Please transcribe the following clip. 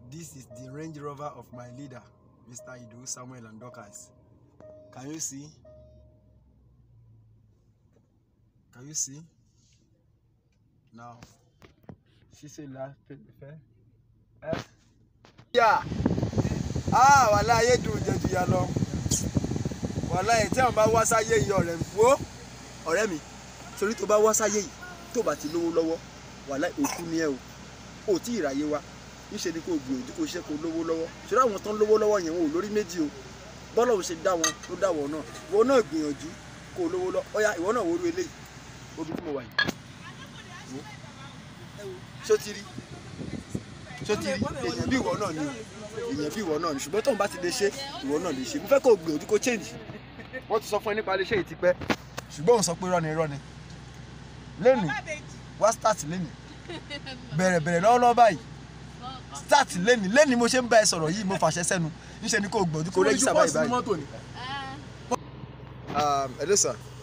This is the Range Rover of my leader, Mr. Ido Samuel and Dorcas. Can you see? Can you see? Now, she said last fair. Yeah. Ah, wàhálà ayé dùn jẹ́ ju ya lọ. Wàhálà ẹ̀ tí àwọn bá wá sáyé yìí ọ̀rẹ́ mi. Wo ọ̀rẹ́ mi, sórí tó bá wá sáyé yìí tó bá ti lówó lọ́wọ́, wàhálà òkú ni ẹ o. Ó tí ìráyé wa. Níṣe ni kò gbìyànjú kó ṣiṣẹ́ kó lówó lọ́wọ́. Sórí àwọn tán lówó lọ́wọ́ yẹn wọn ò lórí méjì o. Bọ́lá ò ṣe dá wọn ló dá wọn náà. Wọ́n náà gbìyànjú kó lówó lọ. Ọya ìwọ náà wo ru eléyìí. Obi tí mo wà yìí. Ṣó ti rí? Ṣó ti rí? Èèyàn bí ìwọ náà ni. Èèyàn bí ìwọ náà ni. Ṣùgbọ́n tóun bá ti lè ṣe, ìwọ náà lè ṣe. Mo fẹ́ kó gbìyànjú kó change. Wọ́n ti sọ fún ẹ nípa iléeṣẹ́ yìí ti pẹ́. Ṣùgbọ́n òun sọ pé irọ́ ni. Lẹ́nu wá start lẹ́nu. Bẹ̀rẹ̀ lọ́wọ́lọ́wọ́ báyìí. Start lẹ́nu mo ṣe ń bá ẹ sọ̀rọ̀ yìí mo fàṣẹ sẹ́nu. Níṣẹ́ ni kó gbìyànjú kó rẹ́jísà báyìí. Hello sir.